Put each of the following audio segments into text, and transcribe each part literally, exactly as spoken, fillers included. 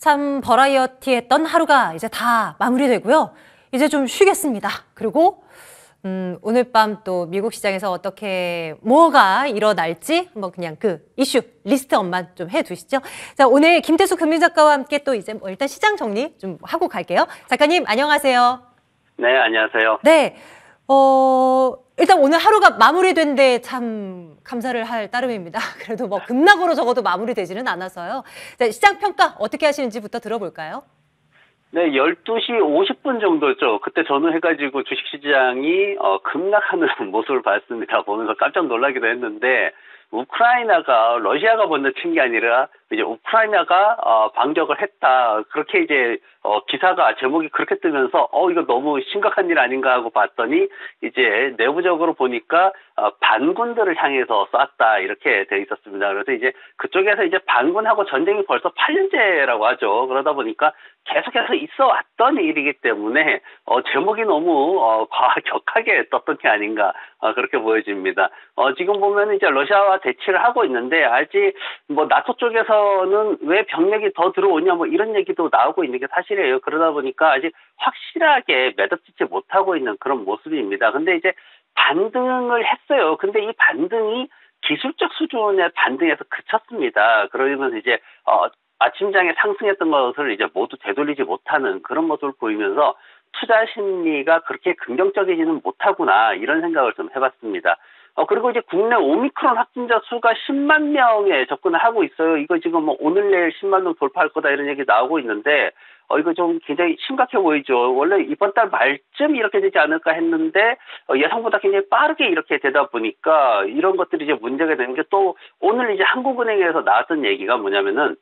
참 버라이어티 했던 하루가 이제 다 마무리되고요. 이제 좀 쉬겠습니다. 그리고 음, 오늘 밤 또 미국 시장에서 어떻게 뭐가 일어날지 한번 그냥 그 이슈 리스트업만 좀 해두시죠. 자, 오늘 김태수 금융작가와 함께 또 이제 뭐 일단 시장 정리 좀 하고 갈게요. 작가님 안녕하세요. 네, 안녕하세요. 네, 어, 일단 오늘 하루가 마무리된데 참 감사를 할 따름입니다. 그래도 뭐 급락으로 적어도 마무리되지는 않아서요. 자, 시장 평가 어떻게 하시는지부터 들어볼까요? 네, 열두 시 오십 분 정도죠. 그때 전후해가지고 주식시장이 어, 급락하는 모습을 봤습니다. 보면서 깜짝 놀라기도 했는데 우크라이나가 러시아가 먼저 친 게 아니라 이제 우크라이나가 어, 반격을 했다. 그렇게 이제 어, 기사가 제목이 그렇게 뜨면서 어 이거 너무 심각한 일 아닌가 하고 봤더니 이제 내부적으로 보니까 어, 반군들을 향해서 쐈다 이렇게 돼 있었습니다. 그래서 이제 그쪽에서 이제 반군하고 전쟁이 벌써 팔 년째라고 하죠. 그러다 보니까 계속해서 있어 왔던 일이기 때문에 어, 제목이 너무 어, 과격하게 떴던 게 아닌가 어, 그렇게 보여집니다. 어, 지금 보면 이제 러시아와 대치를 하고 있는데 아직 뭐 나토 쪽에서는 왜 병력이 더 들어오냐 뭐 이런 얘기도 나오고 있는 게 사실이에요. 그러다 보니까 아직 확실하게 매듭짓지 못하고 있는 그런 모습입니다. 근데 이제 반등을 했어요. 근데 이 반등이 기술적 수준의 반등에서 그쳤습니다. 그러면서 이제 어, 아침장에 상승했던 것을 이제 모두 되돌리지 못하는 그런 모습을 보이면서 투자 심리가 그렇게 긍정적이지는 못하구나 이런 생각을 좀 해봤습니다. 어, 그리고 이제 국내 오미크론 확진자 수가 십만 명에 접근을 하고 있어요. 이거 지금 뭐 오늘 내일 십만 명 돌파할 거다 이런 얘기 나오고 있는데 어, 이거 좀 굉장히 심각해 보이죠. 원래 이번 달 말쯤 이렇게 되지 않을까 했는데 어, 예상보다 굉장히 빠르게 이렇게 되다 보니까 이런 것들이 이제 문제가 되는 게 또 오늘 이제 한국은행에서 나왔던 얘기가 뭐냐면은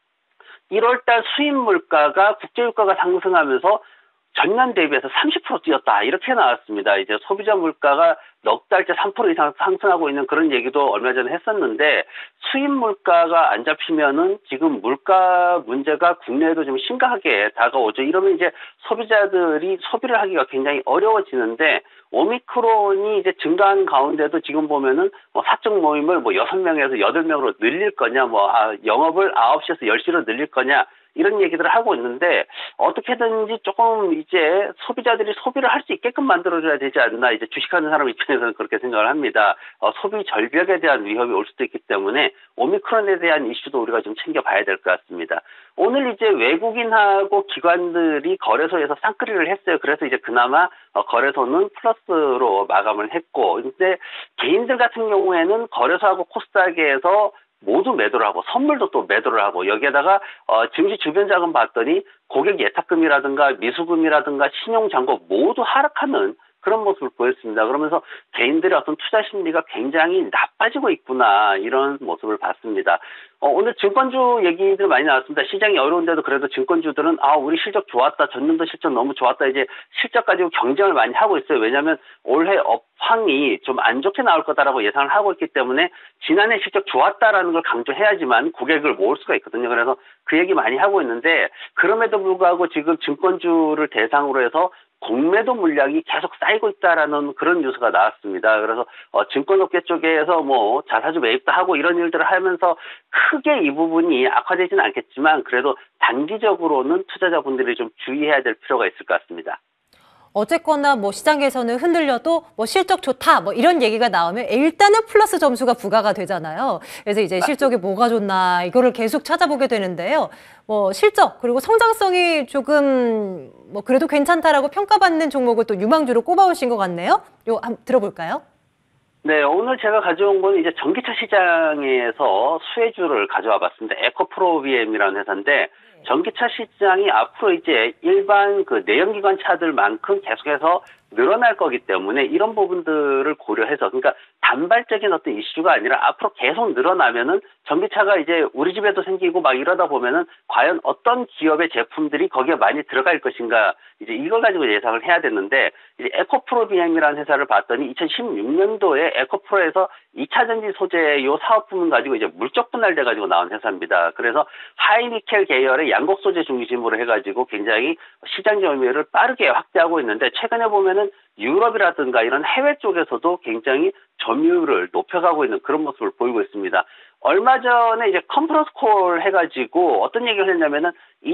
일월 달 수입 물가가 국제유가가 상승하면서 전년 대비해서 삼십 퍼센트 뛰었다. 이렇게 나왔습니다. 이제 소비자 물가가 넉 달째 삼 퍼센트 이상 상승하고 있는 그런 얘기도 얼마 전에 했었는데 수입 물가가 안 잡히면은 지금 물가 문제가 국내에도 좀 심각하게 다가오죠. 이러면 이제 소비자들이 소비를 하기가 굉장히 어려워지는데 오미크론이 이제 증가한 가운데도 지금 보면은 뭐 사적 모임을 뭐 여섯 명에서 여덟 명으로 늘릴 거냐, 뭐 아, 영업을 아홉 시에서 열 시로 늘릴 거냐, 이런 얘기들을 하고 있는데 어떻게든지 조금 이제 소비자들이 소비를 할 수 있게끔 만들어줘야 되지 않나, 이제 주식하는 사람 입장에서는 그렇게 생각을 합니다. 어, 소비 절벽에 대한 위협이 올 수도 있기 때문에 오미크론에 대한 이슈도 우리가 좀 챙겨봐야 될 것 같습니다. 오늘 이제 외국인하고 기관들이 거래소에서 쌍끌이를 했어요. 그래서 이제 그나마 어, 거래소는 플러스로 마감을 했고, 근데 개인들 같은 경우에는 거래소하고 코스닥에서 모두 매도를 하고 선물도 또 매도를 하고 여기에다가 어, 증시 주변 자금 봤더니 고객 예탁금이라든가 미수금이라든가 신용잔고 모두 하락하는 그런 모습을 보였습니다. 그러면서 개인들의 어떤 투자 심리가 굉장히 나빠지고 있구나 이런 모습을 봤습니다. 어, 오늘 증권주 얘기들 많이 나왔습니다. 시장이 어려운데도 그래도 증권주들은 아 우리 실적 좋았다, 전년도 실적 너무 좋았다, 이제 실적 가지고 경쟁을 많이 하고 있어요. 왜냐하면 올해 업황이 좀 안 좋게 나올 거다라고 예상을 하고 있기 때문에 지난해 실적 좋았다라는 걸 강조해야지만 고객을 모을 수가 있거든요. 그래서 그 얘기 많이 하고 있는데 그럼에도 불구하고 지금 증권주를 대상으로 해서 공매도 물량이 계속 쌓이고 있다라는 그런 뉴스가 나왔습니다. 그래서 어, 증권업계 쪽에서 뭐 자사주 매입도 하고 이런 일들을 하면서 크게 이 부분이 악화되지는 않겠지만 그래도 단기적으로는 투자자분들이 좀 주의해야 될 필요가 있을 것 같습니다. 어쨌거나 뭐 시장에서는 흔들려도 뭐 실적 좋다 뭐 이런 얘기가 나오면 일단은 플러스 점수가 부과가 되잖아요. 그래서 이제 실적이 뭐가 좋나 이거를 계속 찾아보게 되는데요. 뭐 실적 그리고 성장성이 조금 뭐 그래도 괜찮다라고 평가받는 종목을 또 유망주로 꼽아오신 것 같네요. 요 한번 들어볼까요? 네, 오늘 제가 가져온 건 이제 전기차 시장에서 수혜주를 가져와 봤습니다. 에코프로비엠이라는 회사인데 전기차 시장이 앞으로 이제 일반 그 내연기관 차들만큼 계속해서 늘어날 거기 때문에 이런 부분들을 고려해서, 그러니까 단발적인 어떤 이슈가 아니라 앞으로 계속 늘어나면은 전기차가 이제 우리 집에도 생기고 막 이러다 보면은 과연 어떤 기업의 제품들이 거기에 많이 들어갈 것인가, 이제 이걸 가지고 예상을 해야 되는데 이제 에코프로비엠이라는 회사를 봤더니 이천십육 년도에 에코프로에서 이 차 전지 소재 요 사업 부문 가지고 이제 물적 분할돼 가지고 나온 회사입니다. 그래서 하이니켈 계열의 양극 소재 중심으로 해가지고 굉장히 시장 점유율을 빠르게 확대하고 있는데 최근에 보면은 보면은 유럽이라든가 이런 해외 쪽에서도 굉장히 점유율을 높여가고 있는 그런 모습을 보이고 있습니다. 얼마 전에 이제 컨퍼런스 콜 해가지고 어떤 얘기를 했냐면은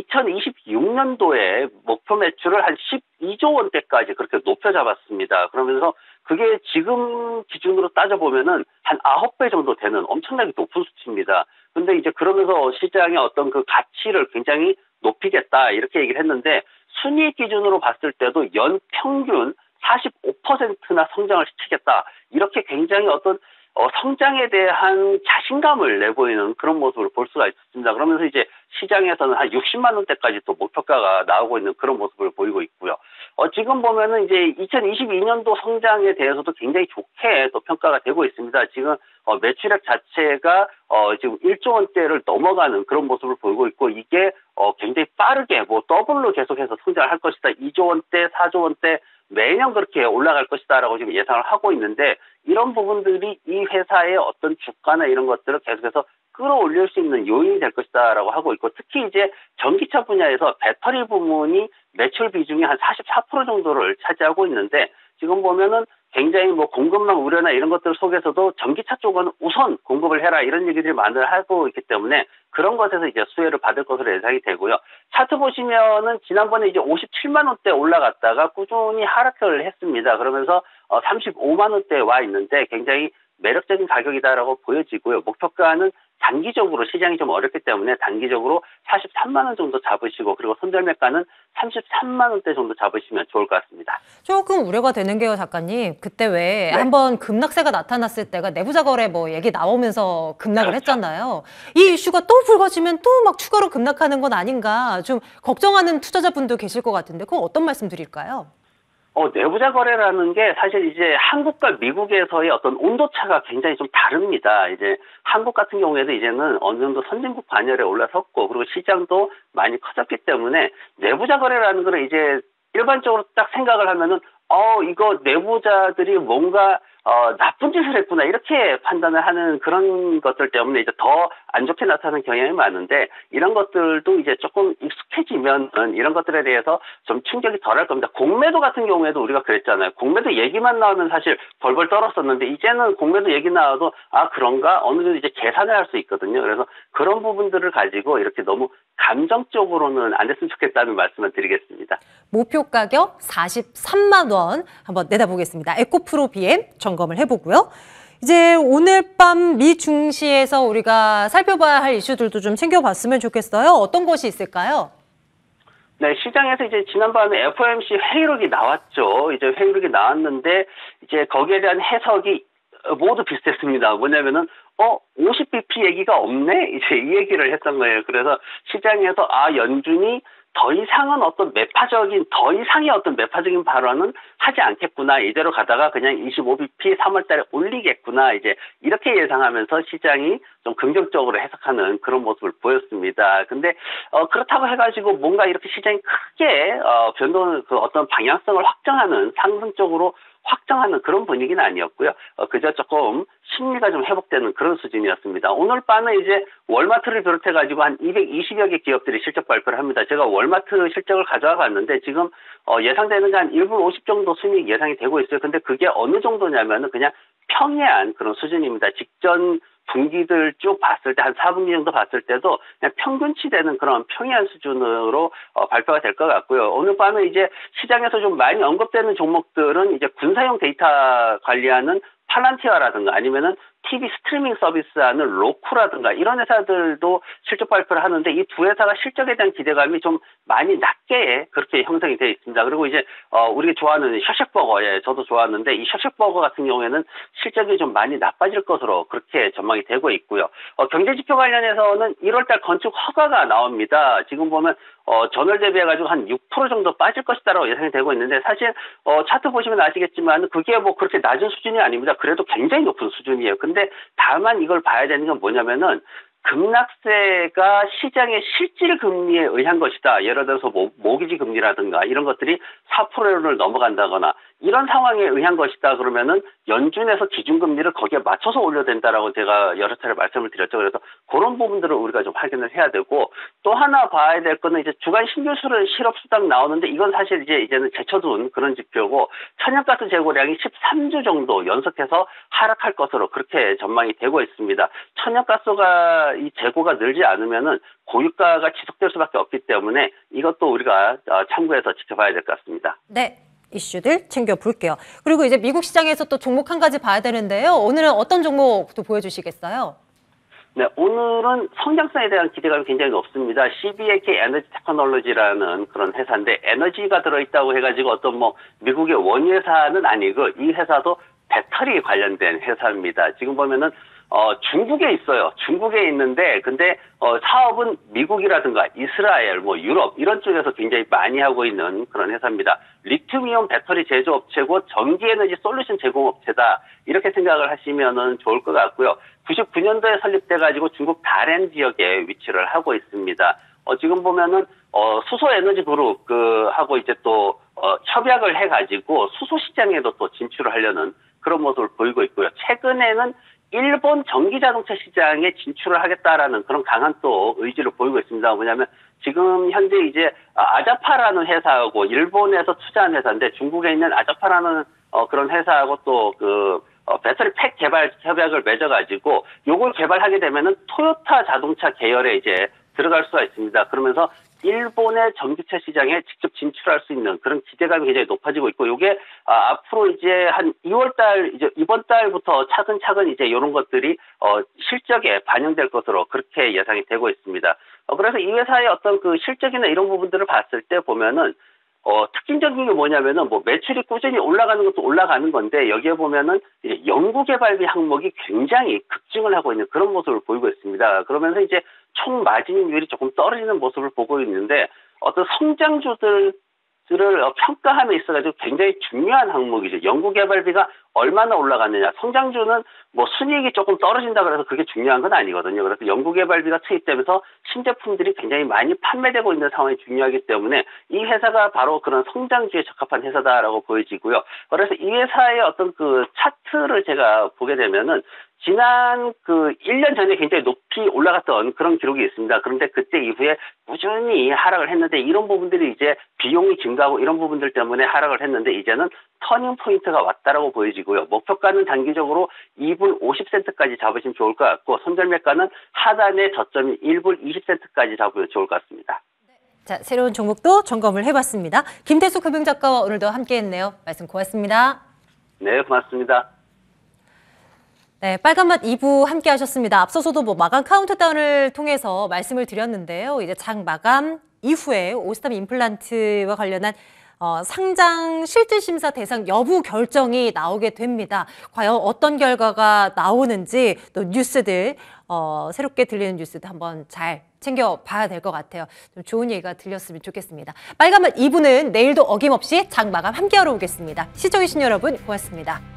이천이십육 년도에 목표 매출을 한 십이조 원대까지 그렇게 높여 잡았습니다. 그러면서 그게 지금 기준으로 따져보면은 한 아홉 배 정도 되는 엄청나게 높은 수치입니다. 근데 이제 그러면서 시장의 어떤 그 가치를 굉장히 높이겠다 이렇게 얘기를 했는데 순이익 기준으로 봤을 때도 연 평균 사십오 퍼센트나 성장을 시키겠다. 이렇게 굉장히 어떤 어, 성장에 대한 자신감을 내보이는 그런 모습을 볼 수가 있습니다. 그러면서 이제 시장에서는 한 육십만 원대까지 또 목표가가 나오고 있는 그런 모습을 보이고 있고요. 어, 지금 보면은 이제 이천이십이 년도 성장에 대해서도 굉장히 좋게 또 평가가 되고 있습니다. 지금 어, 매출액 자체가 어, 지금 일조 원대를 넘어가는 그런 모습을 보이고 있고 이게 어, 굉장히 빠르게 뭐 더블로 계속해서 성장을 할 것이다. 이조 원대, 사조 원대 매년 그렇게 올라갈 것이다라고 지금 예상을 하고 있는데 이런 부분들이 이 회사의 어떤 주가나 이런 것들을 계속해서 끌어올릴 수 있는 요인이 될 것이다라고 하고 있고 특히 이제 전기차 분야에서 배터리 부문이 매출 비중이 한 사십사 퍼센트 정도를 차지하고 있는데 지금 보면은 굉장히 뭐 공급망 우려나 이런 것들 속에서도 전기차 쪽은 우선 공급을 해라 이런 얘기들이 많이 하고 있기 때문에 그런 것에서 이제 수혜를 받을 것으로 예상이 되고요. 차트 보시면은 지난번에 이제 오십칠만 원대 올라갔다가 꾸준히 하락을 했습니다. 그러면서 어 삼십오만 원대에 와 있는데 굉장히 매력적인 가격이다라고 보여지고요. 목표가는 단기적으로 시장이 좀 어렵기 때문에 단기적으로 사십삼만 원 정도 잡으시고 그리고 손절매가는 삼십삼만 원대 정도 잡으시면 좋을 것 같습니다. 조금 우려가 되는 게요, 작가님. 그때 왜 네. 한번 급락세가 나타났을 때가 내부자 거래 뭐 얘기 나오면서 급락을 그렇죠. 했잖아요. 이 이슈가 또 불거지면 또 막 추가로 급락하는 건 아닌가 좀 걱정하는 투자자분도 계실 것 같은데 그건 어떤 말씀 드릴까요? 어, 내부자 거래라는 게 사실 이제 한국과 미국에서의 어떤 온도차가 굉장히 좀 다릅니다. 이제 한국 같은 경우에도 이제는 어느 정도 선진국 반열에 올라섰고 그리고 시장도 많이 커졌기 때문에 내부자 거래라는 거는 이제 일반적으로 딱 생각을 하면은 어, 이거 내부자들이 뭔가 어, 나쁜 짓을 했구나 이렇게 판단을 하는 그런 것들 때문에 이제 더 안 좋게 나타나는 경향이 많은데 이런 것들도 이제 조금 익숙해지면 이런 것들에 대해서 좀 충격이 덜할 겁니다. 공매도 같은 경우에도 우리가 그랬잖아요. 공매도 얘기만 나오면 사실 벌벌 떨었었는데 이제는 공매도 얘기 나와도 아 그런가 어느 정도 이제 계산을 할 수 있거든요. 그래서 그런 부분들을 가지고 이렇게 너무 감정적으로는 안 됐으면 좋겠다는 말씀을 드리겠습니다. 목표 가격 사십삼만 원 한번 내다보겠습니다. 에코프로 비엠 점검을 해보고요. 이제 오늘 밤 미 증시에서 우리가 살펴봐야 할 이슈들도 좀 챙겨봤으면 좋겠어요. 어떤 것이 있을까요? 네, 시장에서 이제 지난번에 에프오엠씨 회의록이 나왔죠. 이제 회의록이 나왔는데 이제 거기에 대한 해석이 모두 비슷했습니다. 뭐냐면은 어 오십 비피 얘기가 없네 이제 이 얘기를 했던 거예요. 그래서 시장에서 아 연준이 더 이상은 어떤 매파적인 더 이상의 어떤 매파적인 발언은 하지 않겠구나. 이대로 가다가 그냥 이십오 비피 삼월달에 올리겠구나. 이제 이렇게 예상하면서 시장이 좀 긍정적으로 해석하는 그런 모습을 보였습니다. 근데 어, 그렇다고 해가지고 뭔가 이렇게 시장이 크게 어, 변동 그 어떤 방향성을 확정하는 상승적으로 확정하는 그런 분위기는 아니었고요. 어, 그저 조금 심리가 좀 회복되는 그런 수준이었습니다. 오늘 밤에 이제 월마트를 비롯해가지고 한 이백이십여 개 기업들이 실적 발표를 합니다. 제가 월마트 실적을 가져와 봤는데 지금 어, 예상되는 게 한 일 분 오십 정도 순이익 예상이 되고 있어요. 근데 그게 어느 정도냐면은 그냥 평이한 그런 수준입니다. 직전 분기들 쭉 봤을 때 한 사 분기 정도 봤을 때도 그냥 평균치 되는 그런 평이한 수준으로 어, 발표가 될 것 같고요. 오늘 밤에 이제 시장에서 좀 많이 언급되는 종목들은 이제 군사용 데이터 관리하는 팔란티아라든가 아니면은 티비 스트리밍 서비스하는 로쿠라든가 이런 회사들도 실적 발표를 하는데 이 두 회사가 실적에 대한 기대감이 좀 많이 낮게 그렇게 형성이 되어 있습니다. 그리고 이제 어 우리가 좋아하는 쉑쉑버거, 예, 저도 좋아하는데 이 쉑쉑버거 같은 경우에는 실적이 좀 많이 나빠질 것으로 그렇게 전망이 되고 있고요. 어, 경제지표 관련해서는 일월달 건축 허가가 나옵니다. 지금 보면 어, 전월 대비해가지고 한 육 퍼센트 정도 빠질 것이다라고 예상이 되고 있는데 사실 어, 차트 보시면 아시겠지만 그게 뭐 그렇게 낮은 수준이 아닙니다. 그래도 굉장히 높은 수준이에요. 근데 다만 이걸 봐야 되는 건 뭐냐면은 급락세가 시장의 실질 금리에 의한 것이다. 예를 들어서 모, 모기지 금리라든가 이런 것들이 사 퍼센트를 넘어간다거나 이런 상황에 의한 것이다 그러면은 연준에서 기준금리를 거기에 맞춰서 올려야 된다라고 제가 여러 차례 말씀을 드렸죠. 그래서 그런 부분들을 우리가 좀 확인을 해야 되고 또 하나 봐야 될 거는 이제 주간 신규 실업 수당 나오는데 이건 사실 이제 이제는 제쳐둔 그런 지표고 천연가스 재고량이 십삼 주 정도 연속해서 하락할 것으로 그렇게 전망이 되고 있습니다. 천연가스가 이 재고가 늘지 않으면은 고유가가 지속될 수밖에 없기 때문에 이것도 우리가 참고해서 지켜봐야 될 것 같습니다. 네. 이슈들 챙겨볼게요. 그리고 이제 미국 시장에서 또 종목 한 가지 봐야 되는데요. 오늘은 어떤 종목도 보여주시겠어요? 네, 오늘은 성장성에 대한 기대감이 굉장히 높습니다. 씨비에이케이 에너지 테크놀로지라는 그런 회사인데 에너지가 들어있다고 해가지고 어떤 뭐 미국의 원회사는 아니고 이 회사도 배터리 관련된 회사입니다. 지금 보면은 어, 중국에 있어요. 중국에 있는데, 근데, 어, 사업은 미국이라든가 이스라엘, 뭐, 유럽, 이런 쪽에서 굉장히 많이 하고 있는 그런 회사입니다. 리튬이온 배터리 제조업체고 전기에너지 솔루션 제공업체다. 이렇게 생각을 하시면은 좋을 것 같고요. 구십구 년도에 설립돼가지고 중국 다롄 지역에 위치를 하고 있습니다. 어, 지금 보면은, 어, 수소에너지 그룹, 그, 하고 이제 또, 어, 협약을 해가지고 수소 시장에도 또 진출을 하려는 그런 모습을 보이고 있고요. 최근에는 일본 전기자동차 시장에 진출을 하겠다라는 그런 강한 또 의지를 보이고 있습니다. 뭐냐면 지금 현재 이제 아자파라는 회사하고 일본에서 투자한 회사인데 중국에 있는 아자파라는 어 그런 회사하고 또 그 어 배터리 팩 개발 협약을 맺어가지고 요걸 개발하게 되면은 토요타 자동차 계열에 이제 들어갈 수가 있습니다. 그러면서 일본의 전기차 시장에 직접 진출할 수 있는 그런 기대감이 굉장히 높아지고 있고, 요게, 아, 앞으로 이제 한 이월 달, 이제 이번 달부터 차근차근 이제 이런 것들이, 어, 실적에 반영될 것으로 그렇게 예상이 되고 있습니다. 어, 그래서 이 회사의 어떤 그 실적이나 이런 부분들을 봤을 때 보면은, 어, 특징적인 게 뭐냐면은, 뭐, 매출이 꾸준히 올라가는 것도 올라가는 건데, 여기에 보면은, 이제 연구개발비 항목이 굉장히 급증을 하고 있는 그런 모습을 보이고 있습니다. 그러면서 이제 총 마진율이 조금 떨어지는 모습을 보고 있는데, 어떤 성장주들, 를 평가함에 있어가지고 굉장히 중요한 항목이죠. 연구개발비가 얼마나 올라갔느냐. 성장주는 뭐 순이익이 조금 떨어진다 그래서 그게 중요한 건 아니거든요. 그래서 연구개발비가 투입되면서 신제품들이 굉장히 많이 판매되고 있는 상황이 중요하기 때문에 이 회사가 바로 그런 성장주에 적합한 회사다라고 보여지고요. 그래서 이 회사의 어떤 그 차트를 제가 보게 되면은 지난 그 일 년 전에 굉장히 높이 올라갔던 그런 기록이 있습니다. 그런데 그때 이후에 꾸준히 하락을 했는데 이런 부분들이 이제 비용이 증가하고 이런 부분들 때문에 하락을 했는데 이제는 터닝 포인트가 왔다라고 보여지고요. 목표가는 단기적으로 이 불 오십 센트까지 잡으시면 좋을 것 같고 손절매가는 하단의 저점이 일 불 이십 센트까지 잡으면 좋을 것 같습니다. 자, 새로운 종목도 점검을 해봤습니다. 김태수 금융작가와 오늘도 함께했네요. 말씀 고맙습니다. 네, 고맙습니다. 네, 빨간맛 이 부 함께 하셨습니다. 앞서서도 뭐 마감 카운트다운을 통해서 말씀을 드렸는데요. 이제 장 마감 이후에 오스템 임플란트와 관련한 어, 상장 실질심사 대상 여부 결정이 나오게 됩니다. 과연 어떤 결과가 나오는지 또 뉴스들, 어, 새롭게 들리는 뉴스들 한번 잘 챙겨봐야 될 것 같아요. 좀 좋은 얘기가 들렸으면 좋겠습니다. 빨간맛 이 부는 내일도 어김없이 장 마감 함께하러 오겠습니다. 시청해주신 여러분 고맙습니다.